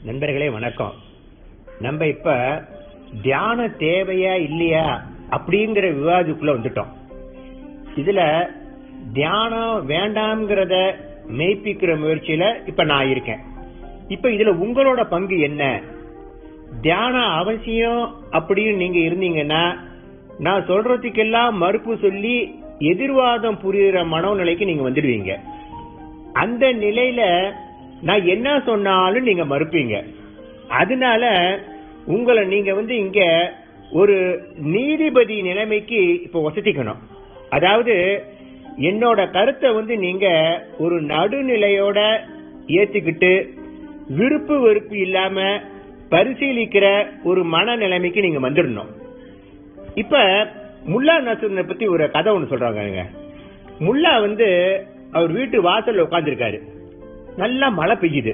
நண்பர்களே வணக்கம். நம்ம இப்ப தியான தேவையா இல்லையா அப்படிங்கிற விவாதத்துக்குள்ள வந்துட்டோம். இதுல தியானம் வேண்டாம்ங்கிறத மெய்ப்பிக்கிற முயற்சியில இப்ப நான் இருக்கேன். இப்ப இதுல உங்களோட பங்கு என்ன? தியானம் அவசியம் அப்படின்னு நீங்க இருந்தீங்கன்னா நான் சொல்றதுக்கெல்லாம் மறுப்பு சொல்லி எதிர்வாதம் புரியுற மனோநிலைக்கு நீங்க வந்துடுவீங்க. அந்த நிலையில நான் என்ன சொன்னாலும் நீங்க மறுப்பீங்க. அதனால உங்களை நீங்க இங்க ஒரு நீதிபதி நிலைமைக்கு இப்ப வசதிக்கணும். அதாவது என்னோட கருத்தை நீங்க ஒரு நடுநிலையோட ஏத்துக்கிட்டு விருப்பு வெறுப்பு இல்லாம பரிசீலிக்கிற ஒரு மனநிலைமைக்கு நீங்க வந்துடணும். இப்ப முல்லா நசருனை பத்தி ஒரு கதை ஒண்ணு சொல்றாங்க. முல்லா அவர் வீட்டு வாசல்ல உட்கார்ந்துருக்காரு. நல்லா மழை பெய்யுது.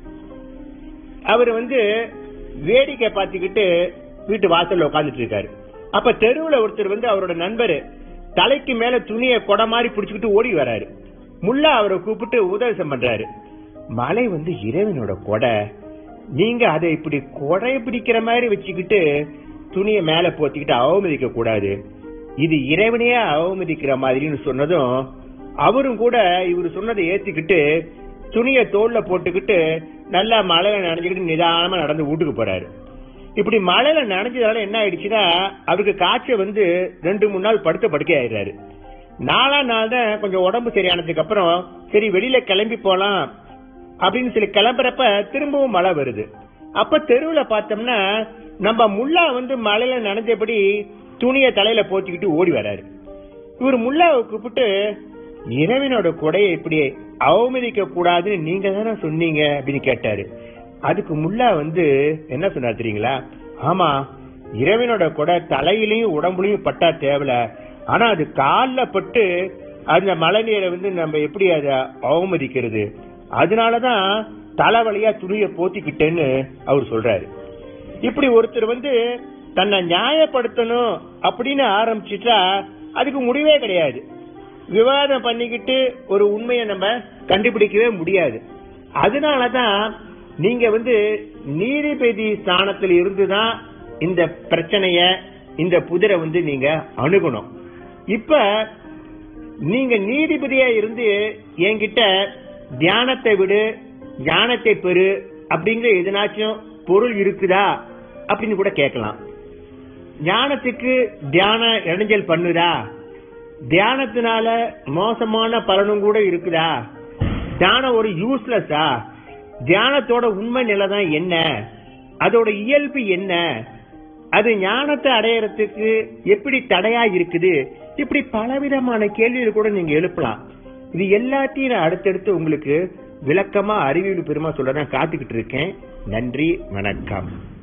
அவர் வேடிக்கை பார்த்துக்கிட்டு வீட்டு வாசல்ல உட்கார்ந்துட்டு இருக்காரு. அப்ப தெருவுல ஒருத்தர் அவரோட நண்பர் தலைக்கு மேல துணிய கொடை மாதிரி பிடிச்சுக்கிட்டு ஓடி வராரு. முல்லா அவரை கூப்பிட்டு உபதேசம் பண்றாரு. மழை இறைவனோட கொடை, நீங்க அதை இப்படி கொடை பிடிக்கிற மாதிரி வச்சுக்கிட்டு துணிய மேல போத்திக்கிட்டு அவமதிக்க கூடாது. இது இறைவனையே அவமதிக்கிற மாதிரின்னு சொன்னதும் அவரும் கூட இவரு சொன்னதை ஏத்துக்கிட்டு துணிய தோல்ல போட்டுக்கிட்டு நல்லா மழையில நனைஞ்சுக்கிட்டு நிதானமா நடந்து வீட்டுக்கு போறாரு. இப்படி மழையில நனைஞ்சதால என்ன ஆயிடுச்சுன்னா அவருக்கு காய்ச்சல் 2-3 நாள் படுக்கை ஆயிடுறாரு. 4ஆம் நாள் தான் கொஞ்சம் உடம்பு சரியானதுக்கு அப்புறம் சரி வெளியில கிளம்பி போலாம் அப்படின்னு சொல்லி கிளம்புறப்ப திரும்பவும் மழை வருது. அப்ப தெருவுல பார்த்தோம்னா நம்ம முல்லா மழையில நனைஞ்சபடி துணிய தலையில போத்திக்கிட்டு ஓடி வர்றாரு. இவர் முல்லாவை கூப்பிட்டு இறைவனோட கொடையை இப்படி அவமதிக்க கூடாதுன்னு நீங்க தானே சொன்னீங்க அப்படின்னு கேட்டாரு. அதுக்கு முல்லா என்ன சொன்னார் தெரியுங்களா? ஆமா, இறைவனோட கொடை தலையிலையும் உடம்புலையும் பட்டா தேவல, ஆனா அது கால்ல பட்டு அந்த மழை நீரை நம்ம எப்படி அதை அவமதிக்கிறது, அதனாலதான் தலைவலியா துணிய போத்திக்கிட்டேன்னு அவர் சொல்றாரு. இப்படி ஒருத்தர் தன்னை நியாயப்படுத்தணும் அப்படின்னு ஆரம்பிச்சுட்டா அதுக்கு முடிவே கிடையாது. விவாதம் பண்ணிக்கிட்டு ஒரு உண்மையை நம்ம கண்டுபிடிக்கவே முடியாது. அதனாலதான் நீங்க நீதிபதி ஸ்தானத்தில் இருந்துதான் இந்த பிரச்சனைய இந்த புதிரை நீங்க அணுகணும். இப்ப நீங்க நீதிபதியா இருந்து என்கிட்ட தியானத்தை விடு, ஞானத்தை பெறு அப்படிங்கிற எதனாச்சும் பொருள் இருக்குதா அப்படின்னு கூட கேட்கலாம். ஞானத்துக்கு தியானம் இடைஞ்சல் பண்ணுதா? தியானத்தினால மோசமான பலனும் கூட இருக்குதா? தியானம் ஒரு யூஸ்லெஸ்ஸா? தியானத்தோட உண்மை நிலைதான் என்ன? அதோட இயல்பு என்ன? அது ஞானத்தை அடையறதுக்கு எப்படி தடையா இருக்குது? இப்படி பலவிதமான கேள்விகள் கூட நீங்க எழுப்பலாம். இது எல்லாத்தையும் நான் அடுத்தடுத்து உங்களுக்கு விளக்கமா அறிவியல் பெருமா சொல்ல நான் காத்துக்கிட்டு இருக்கேன். நன்றி, வணக்கம்.